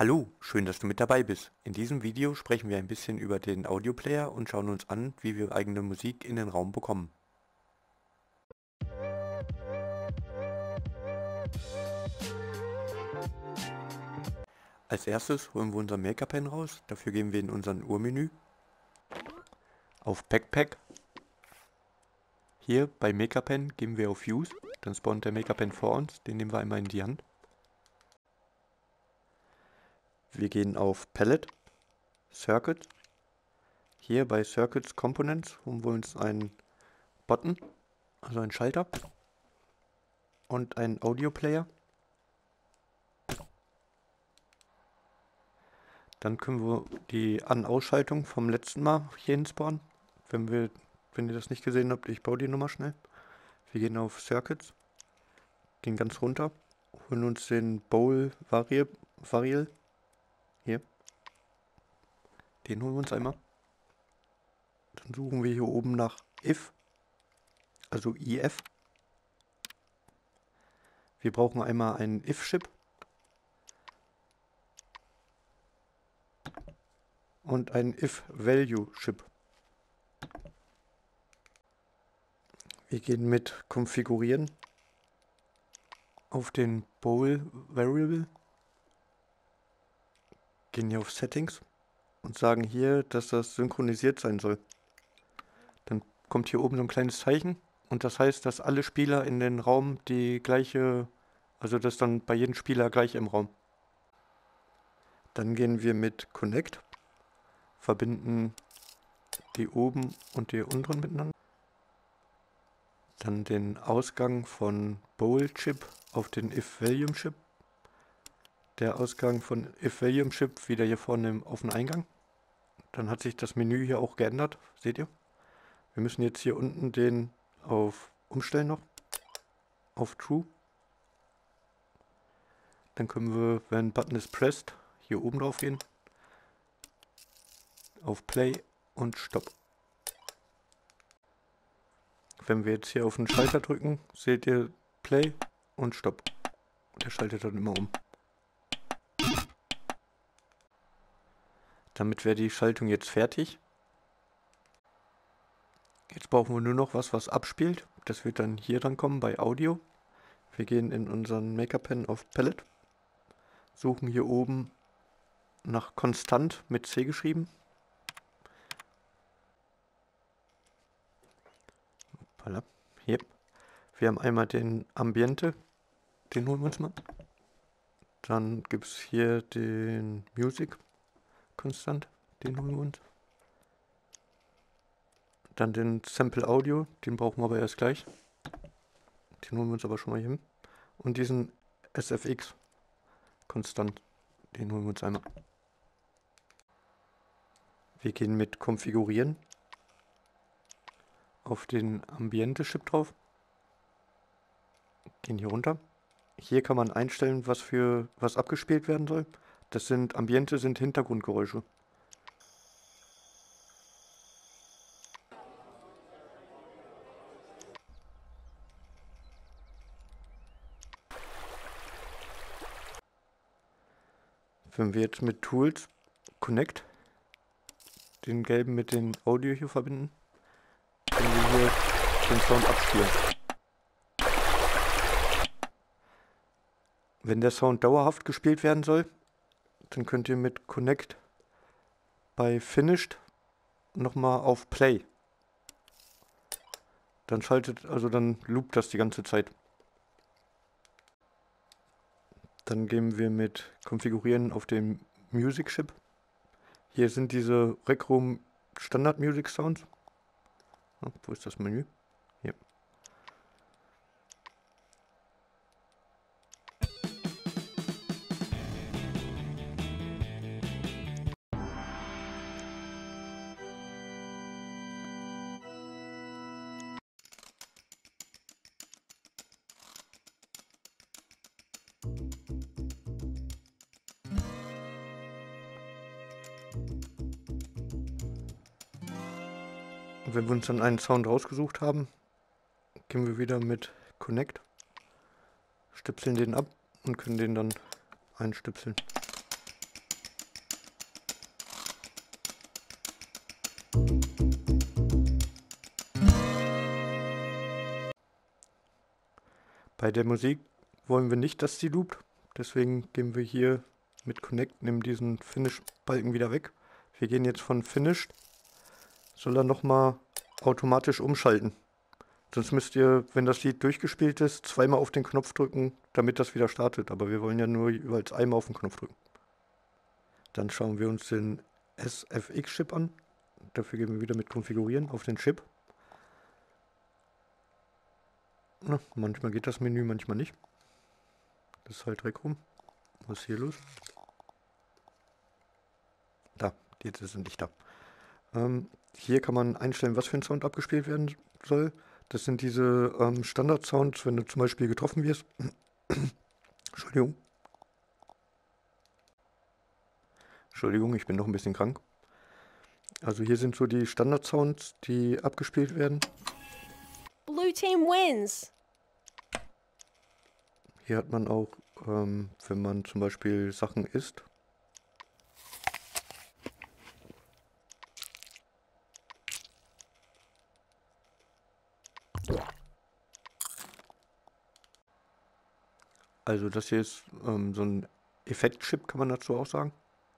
Hallo, schön, dass du mit dabei bist. In diesem Video sprechen wir ein bisschen über den Audioplayer und schauen uns an, wie wir eigene Musik in den Raum bekommen. Als erstes holen wir unser Maker-Pen raus. Dafür gehen wir in unseren Urmenü auf Backpack. Hier bei Maker-Pen gehen wir auf Use. Dann spawnt der Maker-Pen vor uns. Den nehmen wir einmal in die Hand. Wir gehen auf Palette, Circuit. Hier bei Circuits Components holen wir uns einen Button, also einen Schalter und einen Audio-Player. Dann können wir die An-Ausschaltung vom letzten Mal hier hinspawnen. Wenn ihr das nicht gesehen habt, ich baue die Nummer schnell. Wir gehen auf Circuits, gehen ganz runter, holen uns den Bowl Variable. Hier. Den holen wir uns einmal. Dann suchen wir hier oben nach If, also IF. Wir brauchen einmal einen If-Chip. Und einen If-Value-Chip. Wir gehen mit Konfigurieren auf den Bowl Variable, gehen hier auf Settings und sagen hier, dass das synchronisiert sein soll. Dann kommt hier oben so ein kleines Zeichen und das heißt, dass alle Spieler in den Raum die gleiche, also das ist dann bei jedem Spieler gleich im Raum. Dann gehen wir mit Connect, verbinden die oben und die unteren miteinander. Dann den Ausgang von Bowl-Chip auf den If-Value-Chip. Der Ausgang von If-Value-Chip wieder hier vorne auf den Eingang. Dann hat sich das Menü hier auch geändert, seht ihr? Wir müssen jetzt hier unten den auf Umstellen noch, auf True. Dann können wir, wenn Button ist pressed, hier oben drauf gehen, auf Play und Stop. Wenn wir jetzt hier auf den Schalter drücken, seht ihr Play und Stop. Der schaltet dann immer um. Damit wäre die Schaltung jetzt fertig. Jetzt brauchen wir nur noch was abspielt. Das wird dann hier dran kommen bei Audio. Wir gehen in unseren Maker-Pen auf Palette. Suchen hier oben nach Konstant mit C geschrieben. Voilà. Hier. Wir haben einmal den Ambiente. Den holen wir uns mal. Dann gibt es hier den Music Konstant. Den holen wir uns. Dann den Sample Audio. Den brauchen wir aber erst gleich. Den holen wir uns aber schon mal hier hin. Und diesen SFX Konstant. Den holen wir uns einmal. Wir gehen mit Konfigurieren auf den Ambiente-Chip drauf. Gehen hier runter. Hier kann man einstellen, was abgespielt werden soll. Ambiente sind Hintergrundgeräusche. Wenn wir jetzt mit Tools Connect den gelben mit dem Audio hier verbinden, können wir hier den Sound abspielen. Wenn der Sound dauerhaft gespielt werden soll, dann könnt ihr mit Connect bei Finished nochmal auf Play. Dann dann loopt das die ganze Zeit. Dann gehen wir mit Konfigurieren auf den Music Chip. Hier sind diese Rec Room Standard Music Sounds. Wo ist das Menü? Hier. Wenn wir uns dann einen Sound rausgesucht haben, gehen wir wieder mit Connect, stöpseln den ab und können den dann einstüpseln. Bei der Musik wollen wir nicht, dass sie loopt. Deswegen gehen wir hier mit Connect, nehmen diesen Finish-Balken wieder weg. Wir gehen jetzt von Finished. Soll er nochmal automatisch umschalten. Sonst müsst ihr, wenn das Lied durchgespielt ist, zweimal auf den Knopf drücken, damit das wieder startet. Aber wir wollen ja nur jeweils einmal auf den Knopf drücken. Dann schauen wir uns den SFX-Chip an. Dafür gehen wir wieder mit Konfigurieren auf den Chip. Na, manchmal geht das Menü, manchmal nicht. Das ist halt Rec Room. Was ist hier los? Da, jetzt ist es nicht da. Hier kann man einstellen, was für ein Sound abgespielt werden soll. Das sind diese Standard-Sounds, wenn du zum Beispiel getroffen wirst. Entschuldigung. Entschuldigung, ich bin noch ein bisschen krank. Also hier sind so die Standard-Sounds, die abgespielt werden. Blue team wins. Hier hat man auch, wenn man zum Beispiel Sachen isst. Also das hier ist so ein Effekt-Chip, kann man dazu auch sagen.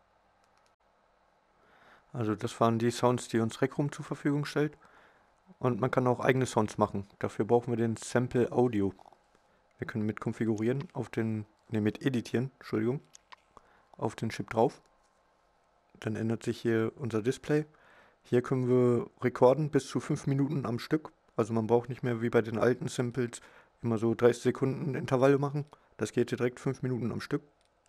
Also das waren die Sounds, die uns Rec Room zur Verfügung stellt. Und man kann auch eigene Sounds machen. Dafür brauchen wir den Sample Audio. Wir können mit konfigurieren auf den, mit editieren, Entschuldigung, auf den Chip drauf. Dann ändert sich hier unser Display. Hier können wir rekorden bis zu 5 Minuten am Stück. Also man braucht nicht mehr wie bei den alten Samples immer so 30 Sekunden Intervalle machen. Das geht hier direkt 5 Minuten am Stück.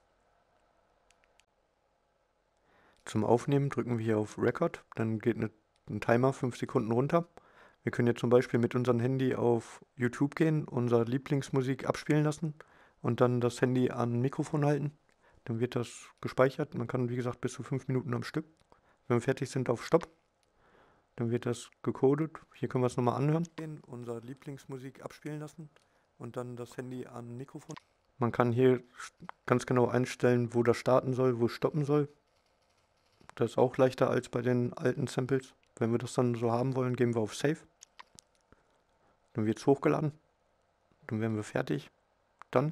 Zum Aufnehmen drücken wir hier auf Record, dann geht ein Timer 5 Sekunden runter. Wir können jetzt zum Beispiel mit unserem Handy auf YouTube gehen, unsere Lieblingsmusik abspielen lassen und dann das Handy an Mikrofon halten. Dann wird das gespeichert. Man kann, wie gesagt, bis zu 5 Minuten am Stück. Wenn wir fertig sind, auf Stopp. Dann wird das gecodet. Hier können wir es nochmal anhören. Unsere Lieblingsmusik abspielen lassen und dann das Handy an Mikrofon. Man kann hier ganz genau einstellen, wo das starten soll, wo es stoppen soll. Das ist auch leichter als bei den alten Samples. Wenn wir das dann so haben wollen, gehen wir auf Save. Dann wird es hochgeladen. Dann werden wir fertig. Dann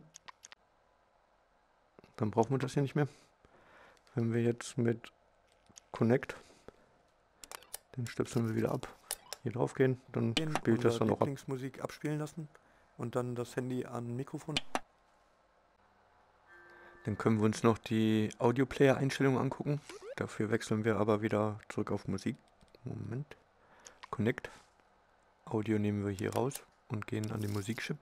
brauchen wir das hier nicht mehr. Wenn wir jetzt mit Connect, den stöpseln wir wieder ab, hier drauf gehen, dann spielt das dann auch ab. Lieblingsmusik abspielen lassen und dann das Handy an Mikrofon. Dann können wir uns noch die Audio-Player-Einstellungen angucken. Dafür wechseln wir aber wieder zurück auf Musik. Moment. Connect. Audio nehmen wir hier raus und gehen an den Musikchip.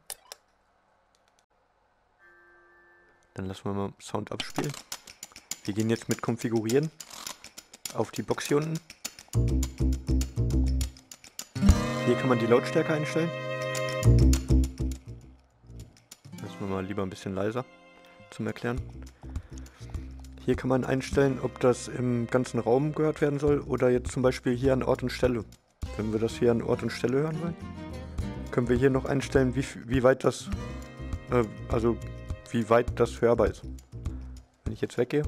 Dann lassen wir mal Sound abspielen. Wir gehen jetzt mit Konfigurieren auf die Box hier unten. Hier kann man die Lautstärke einstellen. Lassen wir mal lieber ein bisschen leiser zum Erklären. Hier kann man einstellen, ob das im ganzen Raum gehört werden soll oder jetzt zum Beispiel hier an Ort und Stelle. Wenn wir das hier an Ort und Stelle hören wollen, können wir hier noch einstellen, wie weit das hörbar ist. Wenn ich jetzt weggehe,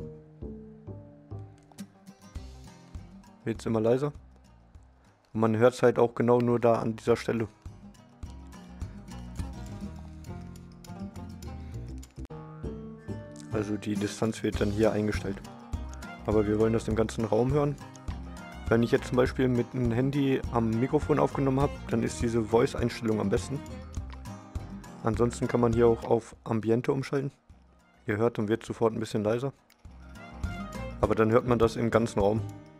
wird es immer leiser. Und man hört es halt auch genau nur da an dieser Stelle. Also die Distanz wird dann hier eingestellt. Aber wir wollen das im ganzen Raum hören. Wenn ich jetzt zum Beispiel mit einem Handy am Mikrofon aufgenommen habe, dann ist diese Voice-Einstellung am besten. Ansonsten kann man hier auch auf Ambiente umschalten. Ihr hört, dann wird sofort ein bisschen leiser. Aber dann hört man das im ganzen Raum.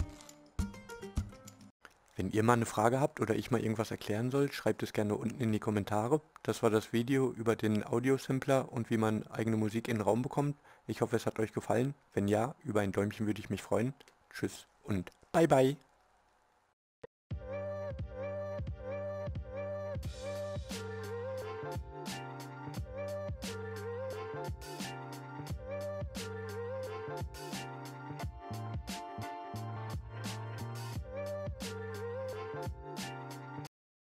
Wenn ihr mal eine Frage habt oder ich mal irgendwas erklären soll, schreibt es gerne unten in die Kommentare. Das war das Video über den Audiosampler und wie man eigene Musik in den Raum bekommt. Ich hoffe, es hat euch gefallen. Wenn ja, über ein Däumchen würde ich mich freuen. Tschüss und bye bye.